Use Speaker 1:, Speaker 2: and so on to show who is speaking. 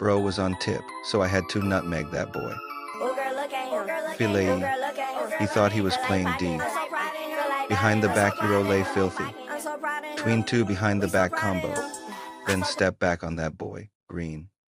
Speaker 1: Bro was on tip, so I had to nutmeg that boy. Filet. He thought he was playing D. Behind the back Euro lay filthy. Tween two behind the back combo. Then step back on that boy. Green.